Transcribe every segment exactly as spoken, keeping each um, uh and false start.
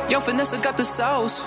Yo, Vanessa got the sauce.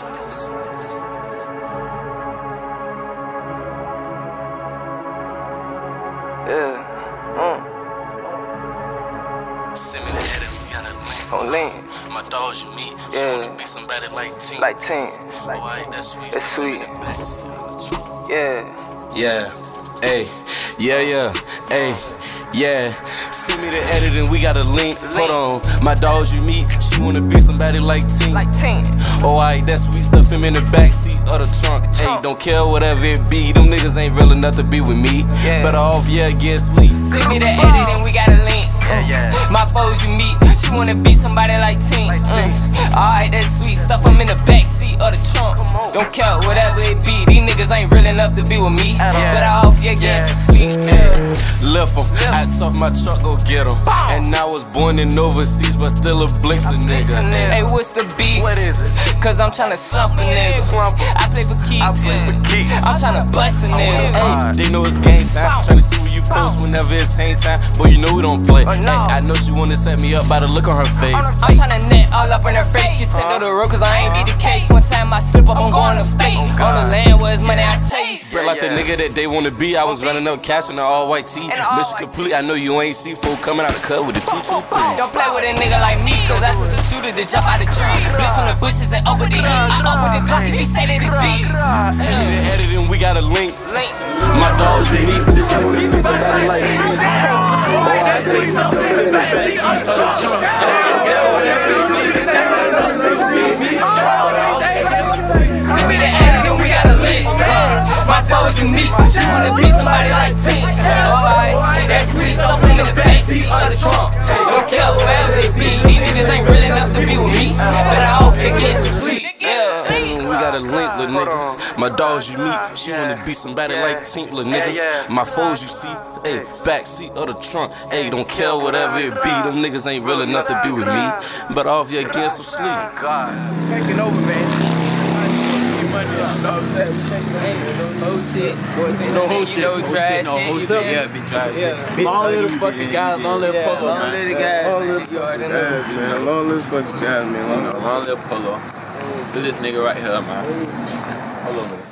Yeah. Mm. Send me the edit, we got a link. On link. My dogs you meet, she Yeah. wanna be somebody like Tink. Like ten. Oh, alright, that's sweet. That's sweet. In the backseat. Yeah. Yeah, ayy, yeah, yeah, ayy, yeah. Send me the edit and we got a link. Hold on, my dogs you meet, she wanna be somebody like Tink. Like ten. Oh, alright, that sweet stuff him in the backseat of the trunk. Ayy, don't care whatever it be, them niggas ain't real enough to be with me. Yeah. Better off, yeah, get sleep. Send me the edit and we got a link. Yeah, yeah. My foes you meet, she wanna be somebody like Tink. Mm. Alright, that sweet stuff, I'm in the backseat of the trunk. Don't care whatever it be, these niggas ain't real enough to be with me. Better off, yeah, get some sleep. Left him, I tough my truck, go get him. And I was born in overseas, but still a blixer nigga. Hey, what's the beef? What is it? Cause I'm tryna slump a nigga. I play for keeps. I'm tryna bust a nigga. Ay, they know it's game time. Tryna see where you post whenever it's hang time. Boy, you know we don't play. Ay, I know she wanna set me up by the look on her face. I'm tryna net all up in her face. Get sent to the road cause I ain't be the case. One time I slip up, I'm going upstate. On the land where it's money I chase. Like the nigga that they wanna be, I was running up cash in the all white tee. Mission complete, I know you ain't see fool coming out the cut with the two two threes. Don't play with a nigga like me, cause that's just a shooter to jump out the tree. Blitz from the bushes and open the heat. I open the Glock if he say that it's beef. Send me the edit and we got a link. My dogs unique. Somebody like Send me the edit and we got a link. My foes unique, she wanna be somebody like Tink. Alright, that sweet stuff, I'm in the backseat of the trunk. Don't care wherever it be, these niggas ain't real enough to be with me. Better off and get some sleep. Yeah. we got a link, little nigga. My dogs you meet, she wanna be somebody like Tink, little nigga. My foes you see, ayy, backseat of the trunk. Ayy, don't care whatever it be, them niggas ain't real enough to be with me. But off your get some sleep. Taking over, man. Whole shit. No whole shit. No dry No whole shit. shit. Yeah, big dry shit. Yeah. Long little fucking guy. Long little Yeah, polo, long man. little guy. Long little You already know. Yeah, man. Long little fucking guy, man. Long little polo. Look at this nigga right here, man. Hold on a minute.